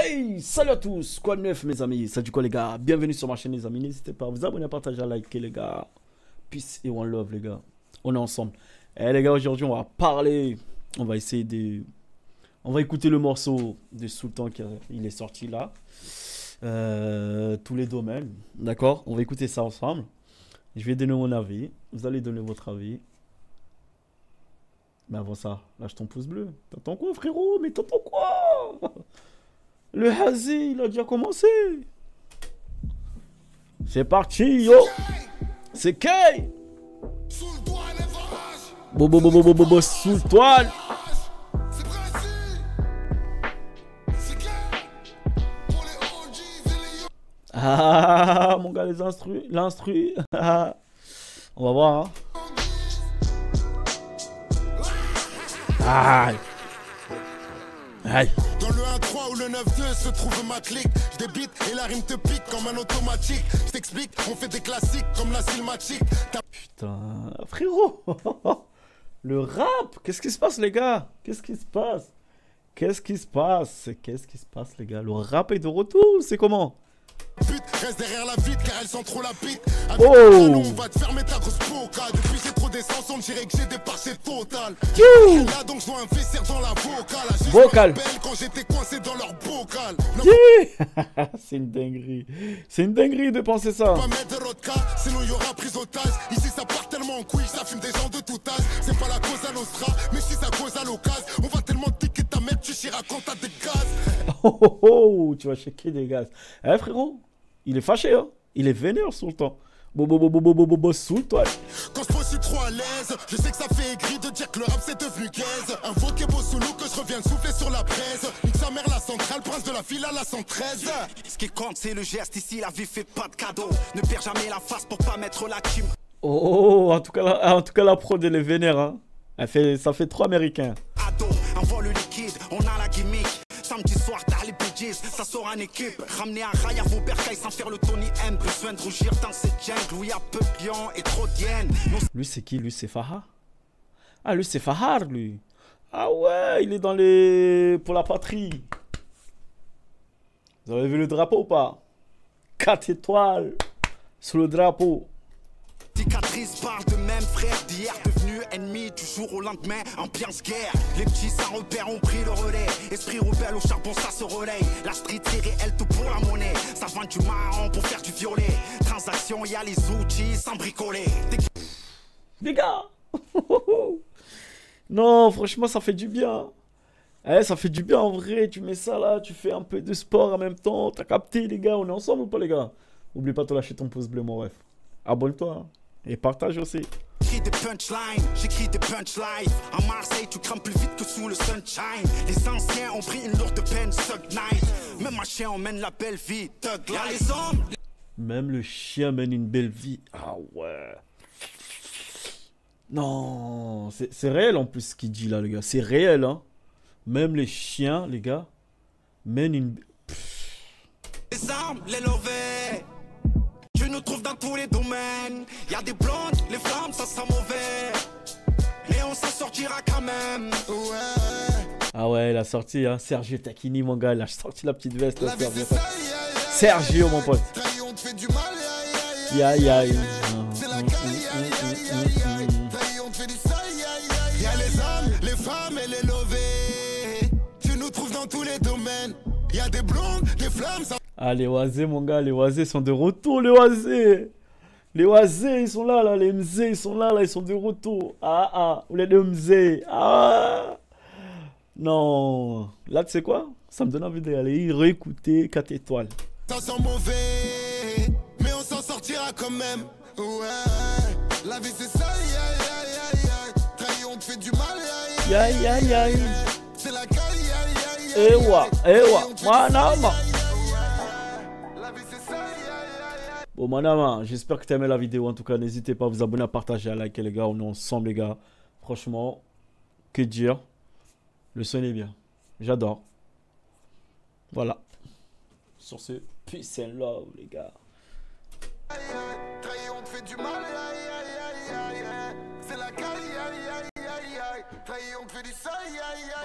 Hey, salut à tous, quoi de neuf mes amis, ça du quoi les gars, bienvenue sur ma chaîne les amis, n'hésitez pas à vous abonner, à partager, à liker les gars, peace et one love les gars, on est ensemble. Et les gars, aujourd'hui on va parler, on va essayer de, on va écouter le morceau de Sultan qui il est sorti là, tous les domaines, d'accord, on va écouter ça ensemble, je vais donner mon avis, vous allez donner votre avis. Mais avant ça, lâche ton pouce bleu, t'entends quoi frérot, mais t'entends quoi? Le Hazi, il a déjà commencé. C'est parti, yo. C'est Kay. Bobo, sous le toile. Ah, mon gars, les l'instru. On va voir, hein. Aïe. Aïe. Dans le 1-3 ou le 9-2 se trouve ma clique. Je débite et la rime te pique comme un automatique. Je t'explique, on fait des classiques comme la cinématique. Putain, frérot. Le rap. Qu'est-ce qui se passe les gars? Qu'est-ce qui se passe? Qu'est-ce qui se passe? Qu'est-ce qui se passe les gars? Le rap est de retour, c'est comment? Pute, reste derrière la vitre car elle sent trop la pite. Oh, on va te fermer ta grosse boca. Depuis j'ai trop d'essence, on dirait que j'ai dépassé total. Là donc je vois un fessir dans la vocale. Vocal. Quand j'étais coincé dans leur bocal. C'est une dinguerie. C'est une dinguerie de penser ça. Pas mettre de vodka, sinon il y aura prise otage. Ici ça part tellement en couille, ça fume des gens de tout âge. C'est pas la cause à nostra, mais si ça cause à l'occasion. On va tellement te piquer ta mère, tu chieras quand t'as des gaz. Oh, tu vas checker des gaz. Eh frérot, il est fâché, hein. Il est vénère sur le temps. Sous le toit. Quand je suis trop à l'aise, je sais que ça fait aigri de dire que le rap c'est devenu gaze. Invoqué beau sous loup que je reviens de souffler sur la braise. Nique sa mère la centrale, prince de la file à la 113. Ce qui compte c'est le geste, ici la vie fait pas de cadeau. Ne perds jamais la face pour pas mettre la team. Oh, en tout cas la prod elle est vénère, hein. Ça fait trop américain. Ado, envoie le liquide, on a la gimmick. Samedi soir, t'as les budgets, ça sort en équipe. Ramener un rail à vos bercailles sans faire le Tony M. Besoin de rougir dans cette jungle où y a peu de lions et trop d'hyènes. Lui c'est qui? Lui c'est Fahar. Ah lui c'est Fahar lui. Ah ouais, il est dans les... pour la patrie. Vous avez vu le drapeau ou pas? 4 étoiles sur le drapeau. Cicatrice parle de même frère d'hier devenu ennemi du jour au lendemain, ambiance guerre. Les petits sans repère ont pris le relais. Esprit rebelle au charbon ça se relaye. La street c'est réel tout pour la monnaie. Ça vend du marron pour faire du violet. Transaction y a les outils sans bricoler. Les gars. Non franchement ça fait du bien. Eh, ça fait du bien en vrai. Tu mets ça là, tu fais un peu de sport en même temps. T'as capté les gars, on est ensemble ou pas les gars? Oublie pas de lâcher ton pouce bleu mon ref. Abonne-toi hein. Et partage aussi. J'écris des punchlines, j'écris des punchlines. À Marseille, tu crames plus vite que sous le sunshine. Les anciens ont pris une lourde peine, Sug Night. Même un chien emmène la belle vie, Thug Life. Les hommes. Même le chien mène une belle vie. Ah ouais. Non, c'est réel en plus ce qu'il dit là, les gars. C'est réel, hein. Même les chiens, les gars, mènent une... Les armes, les lovés. Tu nous trouves dans tous les domaines. Y'a des blondes, les flammes, ça sent mauvais. Mais on s'en sortira quand même. Ouais. Ah ouais, il a sorti, hein. Sergio Tacchini, mon gars. Il a sorti la petite veste. Là, Sergio, mon pote. On te fait du mal, C'est la on te fait du sale, Y'a les hommes, les femmes et les lovés. Tu nous trouves dans tous les domaines. Y'a des blondes, des flammes, ça... Ah, les oisés, mon gars, les oisés sont de retour, les oisés. Les oisés, ils sont là, les mzés, ils sont là, ils sont de retour. Ah, ou les deux mzés. Ah. Non. Là, tu sais quoi? Ça me donne envie d'aller réécouter 4 étoiles. Ça sent mauvais, mais on s'en sortira quand même. Ouais, la vie c'est ça, trahi, on te fait du mal, c'est la caille, Ewa, manama. Bon, manama, j'espère que tu as aimé la vidéo. En tout cas, n'hésitez pas à vous abonner, à partager, à liker, les gars. On est ensemble, les gars. Franchement, que dire? Le son est bien. J'adore. Voilà. Sur ce, peace and love, les gars. Trahi, on te fait du mal, c'est la caille, trahi, on te fait du sale,